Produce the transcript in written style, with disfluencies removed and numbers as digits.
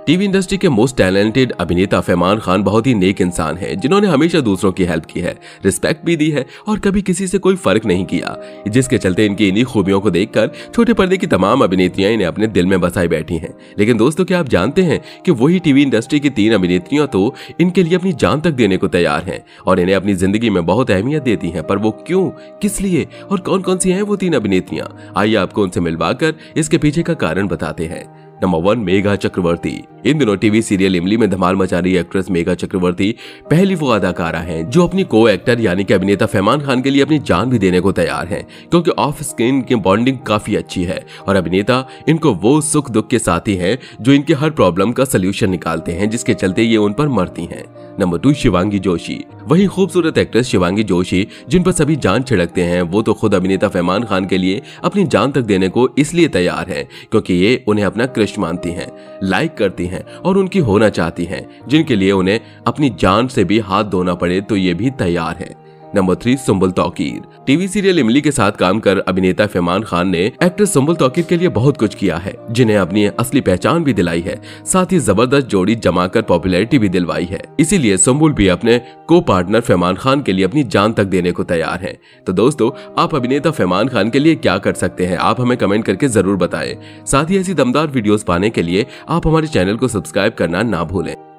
TV industry के most talented अभिनेता फरमान खान बहुत ही नेक इंसान है, जिन्होंने हमेशा दूसरों की हेल्प की है, रिस्पेक्ट भी दी है और कभी किसी से कोई फर्क नहीं किया, जिसके चलते इनकी इन्हीं खूबियों को देखकर छोटे पर्दे की तमाम अभिनेत्रियां इन्हें अपने दिल में बसाई बैठी हैं। लेकिन दोस्तों, क्या आप जानते हैं कि वही टीवी इंडस्ट्री की 3 अभिनेत्रियां तो इनके लिए अपनी जान तक देने को तैयार हैं और इन्हें अपनी जिंदगी में बहुत अहमियत देती हैं। पर वो क्यों, किस लिए और कौन कौन सी हैं वो 3 अभिनेत्रियां? आइए आपको उनसे मिलवाकर इसके पीछे का कारण बताते हैं। नंबर 1, मेघा चक्रवर्ती। इन दिनों टीवी सीरियल इमली में धमाल मचा रही एक्ट्रेस मेघा चक्रवर्ती पहली वो अदाकारा हैं जो अपनी को एक्टर यानी कि अभिनेता फरमान खान के लिए अपनी जान भी देने को तैयार हैं, क्योंकि ऑफ स्क्रीन की बॉन्डिंग काफी अच्छी है और अभिनेता इनको वो सुख दुख के साथी हैं जो इनके हर प्रॉब्लम का सलूशन निकालते हैं, जिसके चलते ये उन पर मरती हैं। नंबर 2, शिवांगी जोशी। वही खूबसूरत एक्ट्रेस शिवांगी जोशी, जिन पर सभी जान छिड़कते हैं, वो तो खुद अभिनेता फरमान खान के लिए अपनी जान तक देने को इसलिए तैयार हैं क्योंकि ये उन्हें अपना क्रश मानती हैं, लाइक करती हैं और उनकी होना चाहती हैं, जिनके लिए उन्हें अपनी जान से भी हाथ धोना पड़े तो ये भी तैयार हैं। Number 3, Sumbul Touqeer. TV serial Imlie के साथ काम कर अभिनेता फरमान खान ने एक्ट्रेस सुंबुल तौकीर के लिए बहुत कुछ किया है, जिन्हें अपनी असली पहचान भी दिलाई है, साथ ही जबरदस्त जोड़ी जमाकर पॉपुलैरिटी भी दिलवाई है। इसीलिए सुंबुल भी अपने को पार्टनर फरमान खान के लिए अपनी जान तक देने को तैयार हैं। तो दोस्तों, आप अभिनेता फरमान खान के लिए क्या कर सकते हैं, आप हमें कमेंट करके जरूर बताएं। साथ ही ऐसी दमदार वीडियोस पाने के लिए आप हमारे चैनल को सब्सक्राइब करना ना भूलें।